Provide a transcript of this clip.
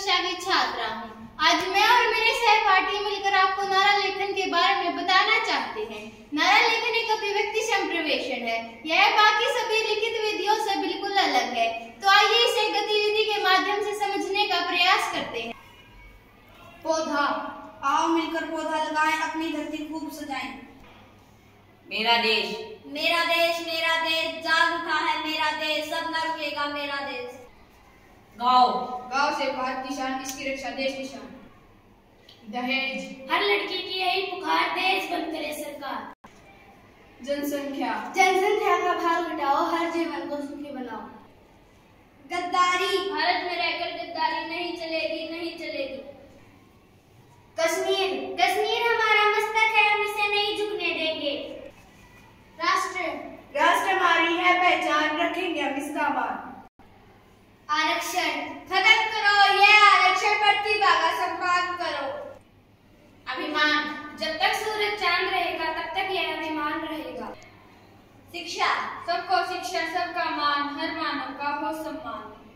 कक्षा की छात्रा हूँ। आज मैं और मेरे सहपाठी मिलकर आपको नारा लेखन के बारे में बताना चाहते हैं। नारा लेखन एक अभिव्यक्ति संप्रेषण है। यह बाकी सभी लिखित विधियों से बिल्कुल अलग है। तो आइए इसे गतिविधि के माध्यम से समझने का प्रयास करते हैं। पौधा, आओ मिलकर पौधा लगाएं, अपनी धरती खूब सजाएं। मेरा देश, मेरा देश, मेरा देश, जाग उठा है मेरा देश, सब न रुकेगा मेरा देश। गाँव, गांव से भारत की शान, इसकी रक्षा देश की शान। दहेज, हर लड़की की यही पुकार, दहेज बंद करे सरकार। जनसंख्या, जनसंख्या का भार घटाओ, हर जीवन को सुखी बनाओ। गद्दारी, भारत में रहकर गद्दारी नहीं चलेगी, नहीं चलेगी। कश्मीर, कश्मीर हमारा मस्तक है, हम इसे नहीं झुकने देंगे। राष्ट्र, राष्ट्र हमारी है पहचान, रखेंगे हम इसका मान। आरक्षण, खत्म करो ये आरक्षण, प्रतिभा का सम्मान करो। अभिमान, जब तक सूरज चांद रहेगा तब तक यह अभिमान रहेगा। शिक्षा, सबको शिक्षा, सबका मान, हर मानव का हो सम्मान।